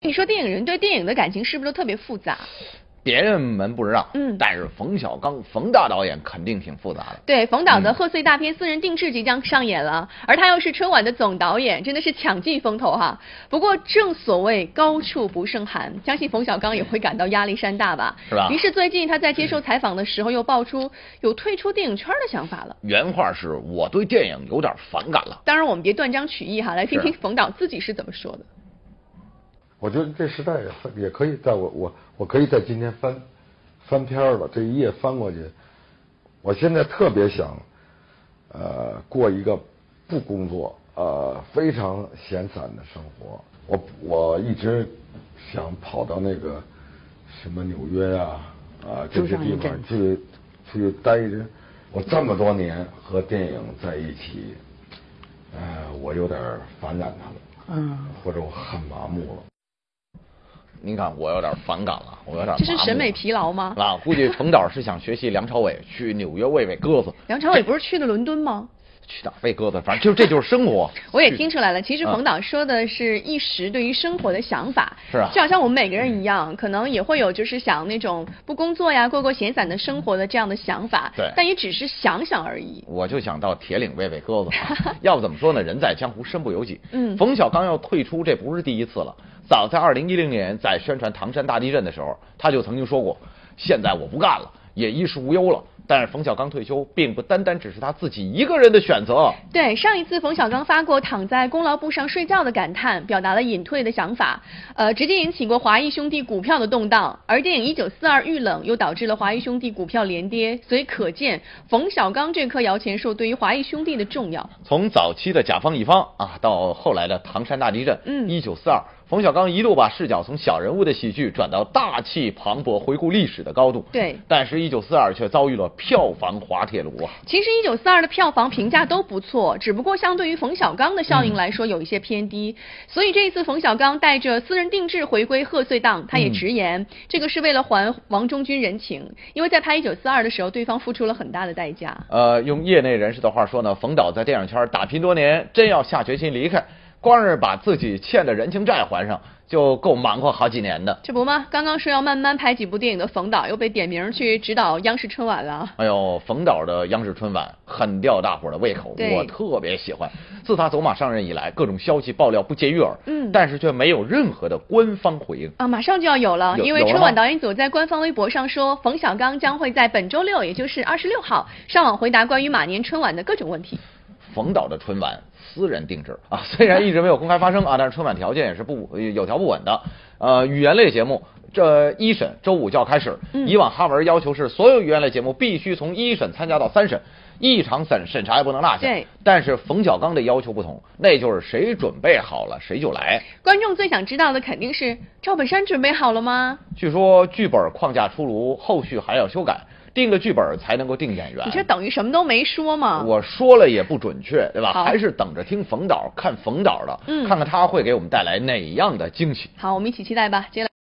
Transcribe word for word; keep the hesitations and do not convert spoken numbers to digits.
你说电影人对电影的感情是不是都特别复杂？ 别人们不知道， 嗯， 但是冯小刚冯大导演肯定挺复杂的。 对，冯导的贺岁大片《私人定制》即将上演了，嗯、而他又是春晚的总导演，真的是抢尽风头哈。不过正所谓高处不胜寒，相信冯小刚也会感到压力山大吧？ 是吧？ 于是最近他在接受采访的时候，又爆出有退出电影圈的想法了。 原话是：“我对电影有点反感了。” 当然，我们别断章取义哈，来听听冯导自己是怎么说的。 我觉得这时代也也可以在我我我可以在今天翻翻篇了，这一页翻过去，我现在特别想呃过一个不工作呃非常闲散的生活。我我一直想跑到那个什么纽约啊啊这些地方去去待着。我这么多年和电影在一起，呃我有点反感他了，嗯，或者我很麻木了。 您看，我有点反感了，我有点。 这是审美疲劳吗？ 啊，估计冯导是想学习梁朝伟去纽约喂喂鸽子。 梁朝伟不是去了伦敦吗？ 去哪儿喂鸽子？反正就这就是生活。 我也听出来了，其实冯导说的是一时对于生活的想法。 是啊。 就好像我们每个人一样，可能也会有就是想那种不工作呀，过过闲散的生活的这样的想法。 对。 但也只是想想而已。 我就想到铁岭喂喂鸽子。要不怎么说呢？人在江湖身不由己。 嗯。 冯小刚要退出，这不是第一次了。早在二零一零年，在宣传唐山大地震的时候，他就曾经说过：“现在我不干了，也衣食无忧了。”但是冯小刚退休，并不单单只是他自己一个人的选择。 对，上一次冯小刚发过躺在功劳簿上睡觉的感叹，表达了隐退的想法，呃，直接引起过华谊兄弟股票的动荡。而电影《一九四二》遇冷，又导致了华谊兄弟股票连跌，所以可见冯小刚这棵摇钱树对于华谊兄弟的重要。 从早期的甲方乙方啊，到后来的唐山大地震， 嗯， 一九四二。冯小刚一度把视角从小人物的喜剧转到大气磅礴回顾历史的高度。 对， 但是一九四二却遭遇了票房滑铁卢啊。 其实一九四二的票房评价都不错，只不过相对于冯小刚的效应来说有一些偏低。嗯、所以这一次冯小刚带着私人定制回归贺岁档，他也直言、嗯、这个是为了还王中军人情，因为在拍一九四二的时候，对方付出了很大的代价。 呃，用业内人士的话说呢，冯导在电影圈打拼多年，真要下决心离开，光是把自己欠的人情债还上，就够忙活好几年的。 这不吗？刚刚说要慢慢拍几部电影的冯导，又被点名去指导央视春晚了。 哎呦，冯导的央视春晚很吊大伙的胃口，我特别喜欢。自他走马上任以来，各种消息爆料不绝于耳， 嗯， 但是却没有任何的官方回应啊，马上就要有了，因为春晚导演组在官方微博上说，冯小刚将会在本周六，也就是二十六号上网回答关于马年春晚的各种问题。 冯导的春晚私人定制啊，虽然一直没有公开发声啊，但是春晚条件也是不有条不紊的。呃，语言类节目这一审周五就要开始， 嗯、 以往哈文要求是所有语言类节目必须从一审参加到三审，一场审审查也不能落下。 对， 但是冯小刚的要求不同，那就是谁准备好了谁就来。 观众最想知道的肯定是赵本山准备好了吗？ 据说剧本框架出炉，后续还要修改。定了剧本才能够定演员， 你这等于什么都没说嘛？ 我说了也不准确，对吧？ 好， 还是等着听冯导，看冯导的， 嗯， 看看他会给我们带来哪样的惊喜。 好，我们一起期待吧。接下来